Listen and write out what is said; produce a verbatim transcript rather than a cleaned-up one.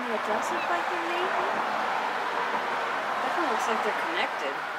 mean, it does look like they're mating. Definitely looks like they're connected.